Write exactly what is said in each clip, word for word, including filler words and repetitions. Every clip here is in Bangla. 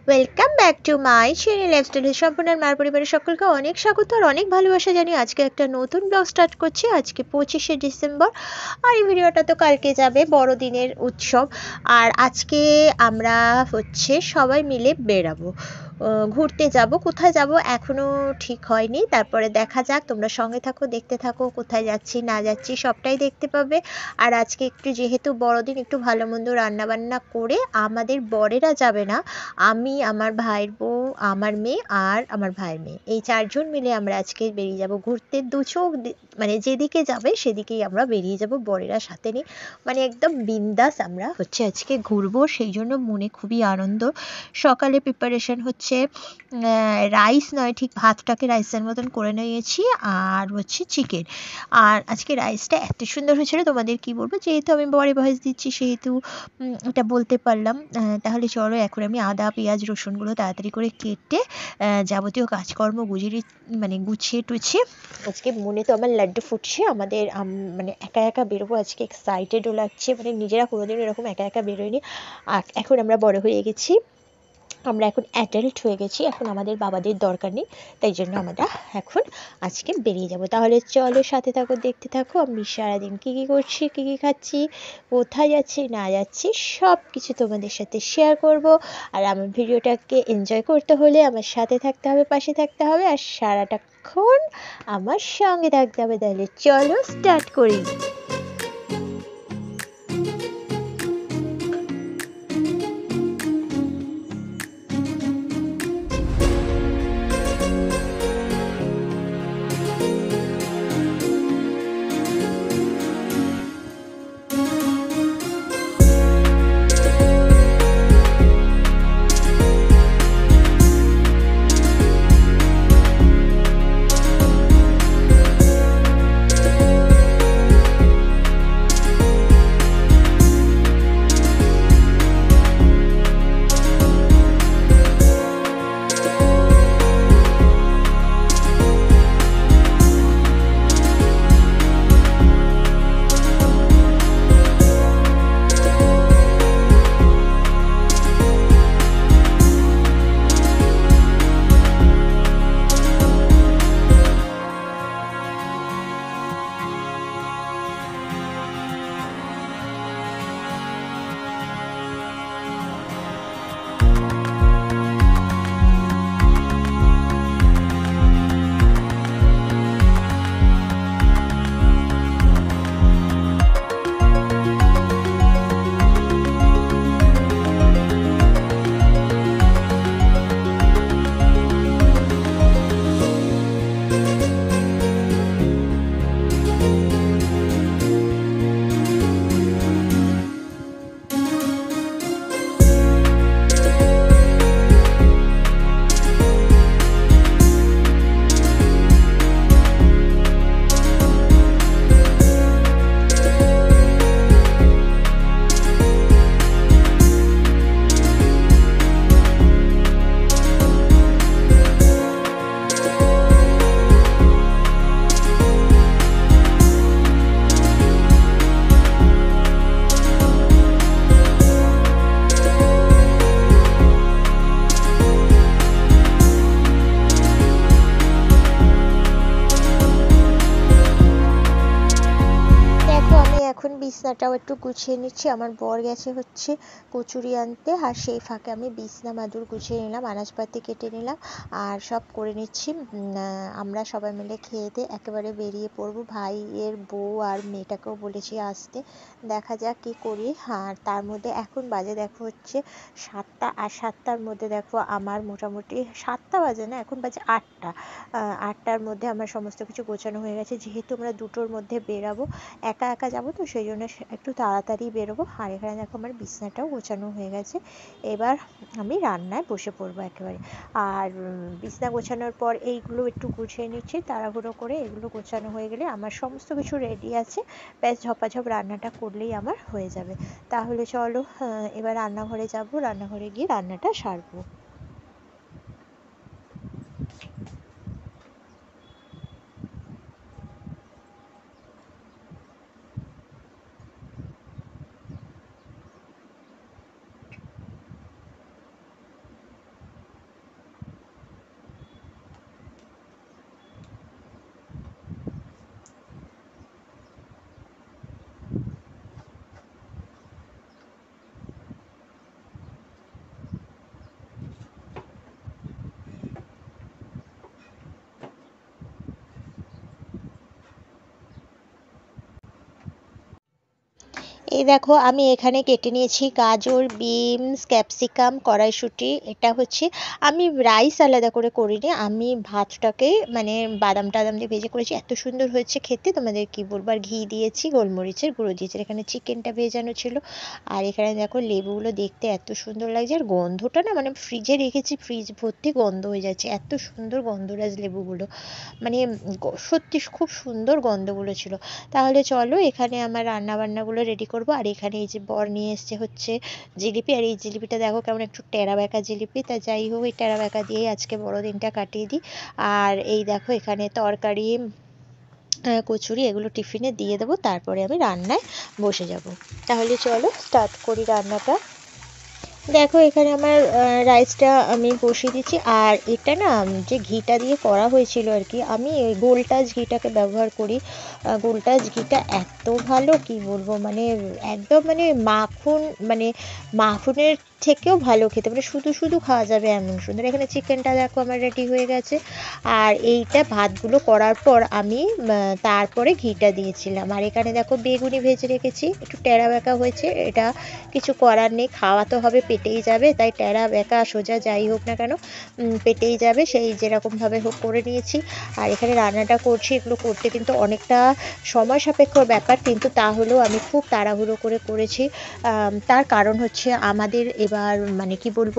Welcome back to my channel lifestyle সম্পূর্ণ মার পরিবারের সকলকে অনেক স্বাগত আর অনেক ভালোবাসা জানিয়ে আজকে একটা নতুন ব্লগ স্টার্ট করছি। আজকে পঁচিশে ডিসেম্বর আর এই ভিডিওটা তো কালকে যাবে, বড়দিনের উৎসব। আর আজকে আমরা হচ্ছে সবাই মিলে বেরাবো, ঘুরতে যাব। কোথায় যাব এখনও ঠিক হয়নি, তারপরে দেখা যাক। তোমরা সঙ্গে থাকো, দেখতে থাকো, কোথায় যাচ্ছি না যাচ্ছি সবটাই দেখতে পাবে। আর আজকে একটু যেহেতু বড়দিন, একটু ভালো মন্দ রান্নাবান্না করে, আমাদের বরেরা যাবে না, আমি, আমার ভাইয়ের বউ, আমার মেয়ে আর আমার ভাইয়ের মেয়ে, এই চারজন মিলে আমরা আজকে বেরিয়ে যাব ঘুরতে। দু চোখ মানে যেদিকে যাবে সেদিকেই আমরা বেরিয়ে যাব, বরেরা সাথে নিয়ে। মানে একদম বিন্দাস আমরা হচ্ছে আজকে ঘুরবো, সেই জন্য মনে খুবই আনন্দ। সকালে প্রিপারেশন হচ্ছে রাইস নয়, ঠিক ভাতটাকে রাইসের মতন করে নিয়েছি, আর হচ্ছে চিকেন। আর আজকে রাইসটা এত সুন্দর হয়েছিল, তোমাদের কি বলবো, যেহেতু আমি বরে ভয়েস দিচ্ছি সেহেতু এটা বলতে পারলাম। তাহলে চলো এখন আমি আদা পেঁয়াজ রসুনগুলো তাড়াতাড়ি করে কেটে যাবতীয় কাজকর্ম গুজিয়ে মানে গুছিয়ে টুছিয়ে, আজকে মনে তো আমার লাড্ডু ফুটছে। আমাদের মানে একা একা বেরোবো আজকে, এক্সাইটেডও লাগছে, মানে নিজেরা কোনোদিন এরকম একা একা বেরোয়নি। আর এখন আমরা বড় হয়ে গেছি, আমরা এখন অ্যাডাল্ট হয়ে গেছি, এখন আমাদের বাবাদের দরকার নেই, তাই জন্য আমরা এখন আজকে বেরিয়ে যাব। তাহলে চলো সাথে থাকো, দেখতে থাকো আমি সারাদিন কী কী করছি, কী কী খাচ্ছি, কোথায় যাচ্ছি না যাচ্ছি সব কিছু তোমাদের সাথে শেয়ার করব। আর আমার ভিডিওটাকে এনজয় করতে হলে আমার সাথে থাকতে হবে, পাশে থাকতে হবে, আর সারাটাক্ষণ আমার সঙ্গে থাকতে হবে। তাহলে চলো স্টার্ট করি। বিছনাটাও একটু গুছিয়ে নিচ্ছি। আমার বর গেছে হচ্ছে কচুরি আনতে, আর সেই ফাঁকে আমি বিছনা মাদুর গুছিয়ে নিলাম, আনাজপাতি কেটে নিলাম আর সব করে নিচ্ছি। আমরা সবাই মিলে খেয়ে দিয়ে একেবারে বেরিয়ে পড়বো। ভাইয়ের বউ আর মেয়েটাকেও বলেছি আসতে, দেখা যাক কী করি। আর তার মধ্যে এখন বাজে দেখো হচ্ছে সাতটা, আর সাতটার মধ্যে দেখো আমার মোটামুটি, সাতটা বাজে না, এখন বাজে আটটা। আটটার মধ্যে আমার সমস্ত কিছু গোছানো হয়ে গেছে, যেহেতু আমরা দুটোর মধ্যে বেরাবো, একা একা যাবো তো সেই জন্য একটু তাড়াতাড়ি বেরোবো। আর এখানে দেখো আমার বিছনাটাও গোছানো হয়ে গেছে, এবার আমি রান্নায় বসে পড়বো একেবারে। আর বিছনা গোছানোর পর এইগুলো একটু গুছিয়ে নিচ্ছি তাড়াহুড়ো করে, এগুলো গোছানো হয়ে গেলে আমার সমস্ত কিছু রেডি আছে, ব্যাস ঝপাঝপ রান্নাটা করলেই আমার হয়ে যাবে। তাহলে চলো এবার রান্নাঘরে যাব, রান্নাঘরে গিয়ে রান্নাটা সারবো। এই দেখো আমি এখানে কেটে নিয়েছি গাজর, বিনস, ক্যাপসিকাম, কড়াইশুঁটি। এটা হচ্ছে আমি রাইস আলাদা করে করিনি, আমি ভাতটাকে মানে বাদাম টাদাম দিয়ে ভেজে করেছি। এত সুন্দর হয়েছে খেতে, তোমাদের কি বলবো। আর ঘি দিয়েছি, গোলমরিচের গুঁড়ো দিয়েছি। এখানে চিকেনটা ভেজানো ছিল। আর এখানে দেখো লেবুগুলো দেখতে এত সুন্দর লাগছে। আর গন্ধটা না মানে ফ্রিজে রেখেছি, ফ্রিজ ভর্তি গন্ধ হয়ে যাচ্ছে, এত সুন্দর গন্ধরাজ লেবুগুলো, মানে সত্যি খুব সুন্দর গন্ধগুলো ছিল। তাহলে চলো এখানে আমার রান্না বান্নাগুলো রেডি করব। আর এখানে এই যে বর নিয়ে এসছে হচ্ছে জিলিপি, আর এই জিলিপিটা দেখো কেমন একটু টেরা বেঁকা জিলিপি। তা যাই হোক, এই টেরা বেঁকা দিয়েই আজকে বড়দিনটা কাটিয়ে দিই। আর এই দেখো এখানে তরকারি, কচুরি, এগুলো টিফিনে দিয়ে দেবো, তারপরে আমি রান্নায় বসে যাব। তাহলে চলো স্টার্ট করি রান্নাটা। দেখো এখানে আমার রাইসটা আমি বসিয়ে দিচ্ছি। আর এটা না যে ঘিটা দিয়ে করা হয়েছিল আর কি, আমি গোলটাজ ঘিটাকে ব্যবহার করি। গোলটাজ ঘিটা এত ভালো কি বলবো, মানে একদম মানে মাখন, মানে মাখনের থেকেও ভালো খেতে, মানে শুধু শুধু খাওয়া যাবে এমন সুন্দর। এখানে চিকেনটা দেখো আমার রেডি হয়ে গেছে। আর এইটা ভাতগুলো করার পর আমি তারপরে ঘিটা দিয়েছিলাম। আর এখানে দেখো বেগুনি ভেজে রেখেছি, একটু টেরা বেঁকা হয়েছে, এটা কিছু করার নেই, খাওয়া তো হবে, পেটেই যাবে, তাই টেরা বেঁকা সোজা যাই হোক না কেন পেটেই যাবে, সেই যেরকমভাবে হোক করে নিয়েছি। আর এখানে রান্নাটা করছি, এগুলো করতে কিন্তু অনেকটা সময় সাপেক্ষ ব্যাপার, কিন্তু তাহলেও আমি খুব তাড়াহুড়ো করে করেছি। তার কারণ হচ্ছে আমাদের এবার মানে কি বলবো,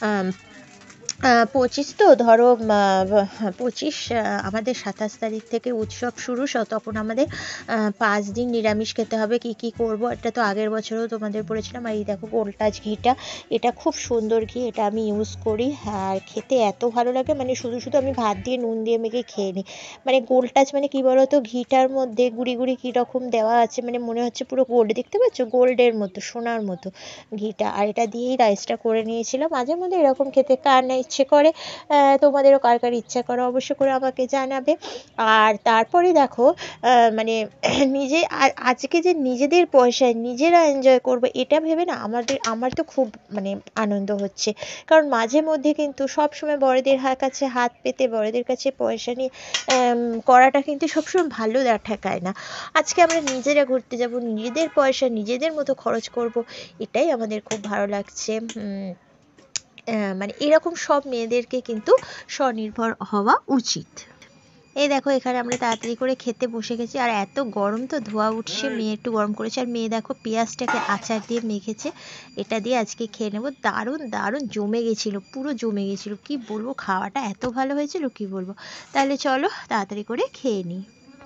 পঁচিশ তো ধরো, পঁচিশ আমাদের সাতাশ তারিখ থেকে উৎসব শুরু, তখন আমাদের পাঁচ দিন নিরামিষ খেতে হবে। কি কি করব, এটা তো আগের বছরও তোমাদের বলেছিলাম। আর এই দেখো গোলটাজ ঘিটা, এটা খুব সুন্দর ঘি, এটা আমি ইউজ করি। আর খেতে এত ভালো লাগে, মানে শুধু শুধু আমি ভাত দিয়ে নুন দিয়ে মেখে খেয়ে নিই। মানে গোলটাজ মানে কি বলো তো, ঘিটার মধ্যে গুঁড়ি গুঁড়ি কীরকম দেওয়া আছে, মানে মনে হচ্ছে পুরো গোল্ড, দেখতে পাচ্ছ গোল্ডের মতো, সোনার মতো ঘিটা। আর এটা দিয়েই রাইসটা করে নিয়েছিলাম। মাঝে মধ্যে এরকম খেতে কার না ইচ্ছে করে, তোমাদেরও কার কার ইচ্ছা করে অবশ্য করে আমাকে জানাবে। আর তারপরে দেখো মানে নিজে আজকে যে নিজেদের পয়সায় নিজেরা এনজয় করব, এটা ভেবে না আমাদের আমার তো খুব মানে আনন্দ হচ্ছে। কারণ মাঝে মধ্যে কিন্তু সবসময় বড়দের হাত কাছে হাত পেতে বড়দের কাছে পয়সা নিয়ে করাটা কিন্তু সবসময় ভালো ঠেকায় না। আজকে আমরা নিজেরা ঘুরতে যাব, নিজেদের পয়সা নিজেদের মতো খরচ করব, এটাই আমাদের খুব ভালো লাগছে। মানে এরকম সব মেয়েদেরকে কিন্তু স্বনির্ভর হওয়া উচিত। এই দেখো এখানে আমরা তাড়াতাড়ি করে খেতে বসে গেছি। আর এত গরম তো ধোয়া উঠছে, মেয়ে একটু গরম করেছে। আর মেয়ে দেখো পেঁয়াজটাকে আচার দিয়ে মেখেছে, এটা দিয়ে আজকে খেয়ে নেবো। দারুণ দারুণ জমে গেছিলো, পুরো জমে গেছিলো, কি বলবো, খাওয়াটা এত ভালো হয়েছিল কি বলবো। তাহলে চলো তাড়াতাড়ি করে খেয়ে নিই।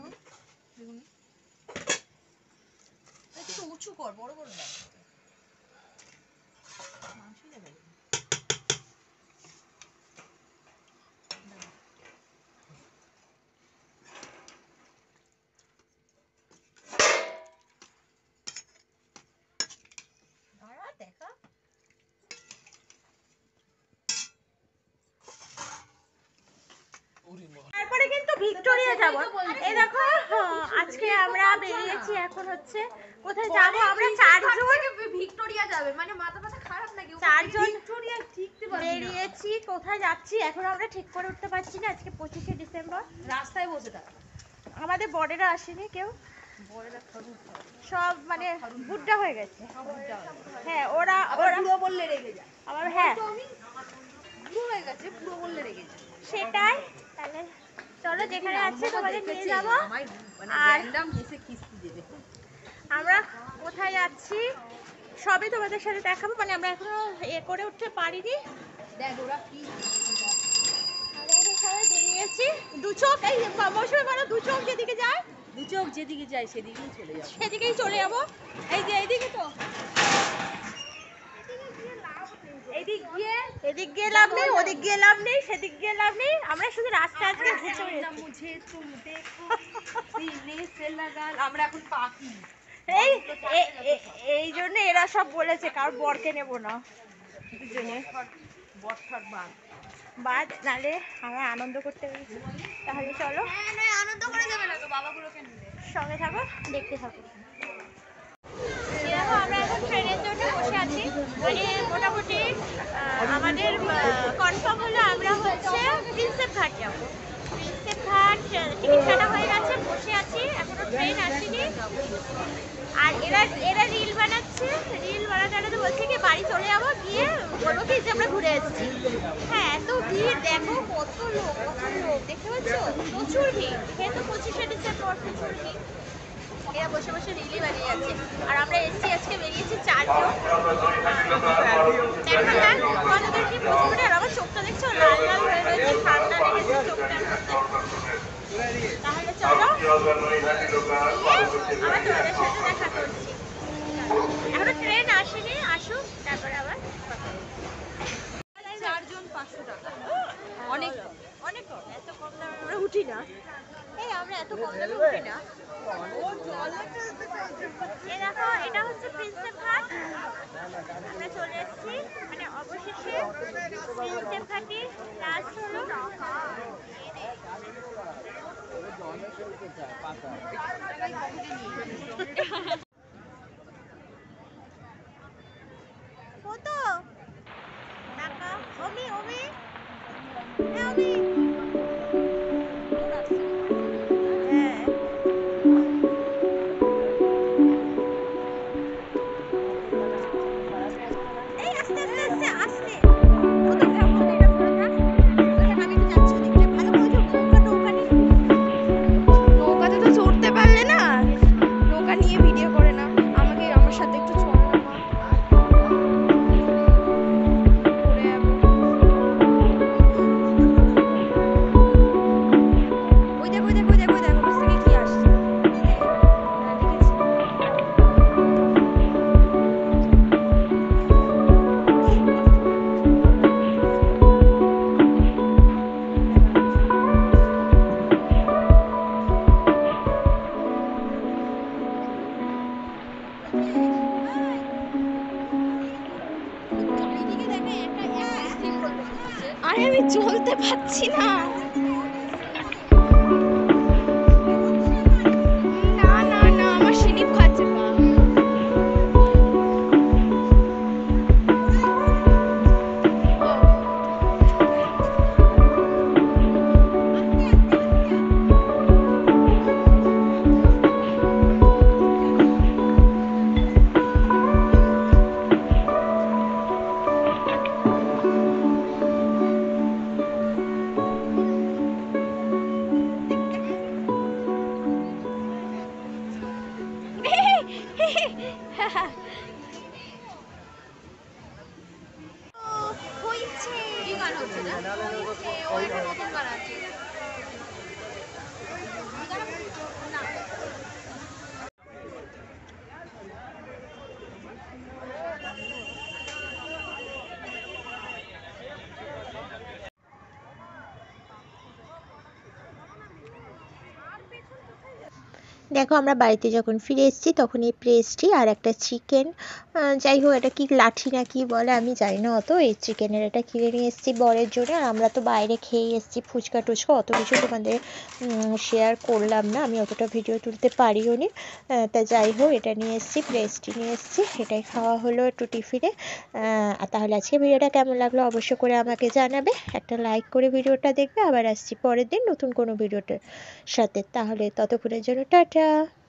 উঁচু কর, বড় বড় না। তারপরে কিন্তু ভিক্টোরিয়া যাব। এই দেখো আজকে আমরা বেরিয়েছি, এখন হচ্ছে কোথায় যাব আমরা, চারজন ভিক্টোরিয়া যাবে, মানে মাথা মাথা খারাপ নাকি, চারজন ভিক্টোরিয়া ঠিকতে বেরিয়েছি। কোথায় যাচ্ছি এখন আমরা ঠিক করে উঠতে পারছি না। আজকে পঁচিশে ডিসেম্বর, রাস্তায় বসে থাকা, আমাদের বড়েরা আসেনি কেউ, সব মানে বুড্ডা হয়ে গেছে। হ্যাঁ ওরা ওরা পুরো বললে রেগে যায় আবার, হ্যাঁ পুরো হয়ে গেছে, পুরো বললে রেগে যায়, সেটাই। তাহলে চলো যেখানে আছে তোমাদের নিয়ে যাব। আর আমরা কোথায় যাচ্ছি সবই তোমাদের সাথে দেখাবো, মানে আমরা এখনো এ করে উঠতে পারিনি। দেখ ওরা কি সবাই বেরিয়েছি, দু চোখ এই মৌসুমে বলো, দু চোখ যেদিকে যায়, দু চোখ যেদিকে যায় সেদিকেই চলে যাবো, সেদিকেই চলে যাবো। এই যে এইদিকে তো এদিক গিয়ে এদিক গিয়ে লাভ নেই, ওদিক গিয়ে লাভ নেই, সেদিক গিয়ে লাভ নেই, আমরা শুধু রাস্তা আজকে ঘুরতে বেরিয়েছি। মুঝে তুম দেখো সিনে সে লাগা, আমরা এখন পাখি। এই এই জন্য এরা সব বলেছে কার বরকে নেব না, দুজনে বরঠার বাদ বাদ, নালে আমরা আনন্দ করতে পেরেছি। তাহলে চলো, আনন্দ করে যাবে না তো, বাবাগুলোকে সঙ্গে থাকো, দেখতে থাকো। আমরা এখন ট্রেনের জন্য বসে আছি, মানে মোটামুটি আমাদের কনফার্ম হলো আমরা হচ্ছে প্রিন্সেপ ঘাট যাবো। প্রিন্সেপ ঘাট টিকিট কাটা হয়ে গেছে, বসে আছি, এখনো ট্রেন আসেনি। আর এরা এরা রিল বানাচ্ছে, রিল বানাতে বানাতে বলছে কি বাড়ি চলে যাবো, গিয়ে বলবো কি যে আমরা ঘুরে এসেছি। হ্যাঁ, এত ভিড় দেখো, কত লোক, কত লোক দেখতে পাচ্ছ, প্রচুর ভিড়। যেহেতু পঁচিশে ডিসেম্বর, প্রচুর ভিড়। এরা বসে বসে রিলি বানিয়ে যাচ্ছে। আর আমরা এসছি, আজকে বেরিয়েছি চারজন। দেখা যাক কতদূর কি পৌঁছবে। আর আমার চোখটা দেখছো লাল লাল হয়ে রয়েছে, ঠান্ডা লেগেছে চোখটার মধ্যে। তাহলে চলো, আবার তোমাদের সাথে দেখা করছি। এখনো ট্রেন আসেনি, আসুক তারপরে আবার চারজন পাঁচশো টাকা, অনেক অনেক কম। এত কম দামে আমরা উঠি না, এই আমরা এত কম দামে উঠি না। এই দেখো, এটা হচ্ছে প্রিন্সেপ ঘাট। আমরা চলে এসেছি, মানে অবশেষে প্রিন্সেপ ঘাটে লাস্ট হলো। কত টাকা? ওমি ওমি ওমি আরে আমি চলতে পারছি না। না না না, আমার স্লিপ খাচ্ছে পা। দেখো, আমরা বাড়িতে যখন ফিরে এসেছি তখন এই পেস্ট্রি আর একটা চিকেন, যাই হোক এটা কি লাঠি না কি বলে আমি জানি না অত, এই চিকেনের এটা কিনে নিয়ে এসেছি বরের জন্য। আর আমরা তো বাইরে খেয়ে এসেছি ফুচকা টুচকা, অত কিছু তোমাদের শেয়ার করলাম না, আমি অতটা ভিডিও তুলতে পারিও নি। তা যাই হোক, এটা নিয়ে এসেছি, পেস্ট্রি নিয়ে এসেছি, এটাই খাওয়া হলো একটু টিফিনে। আর তাহলে আজকে ভিডিওটা কেমন লাগলো অবশ্য করে আমাকে জানাবে, একটা লাইক করে ভিডিওটা দেখবে। আবার আসছি পরের দিন নতুন কোনো ভিডিওটার সাথে, তাহলে ততক্ষণের জন্য টাটা।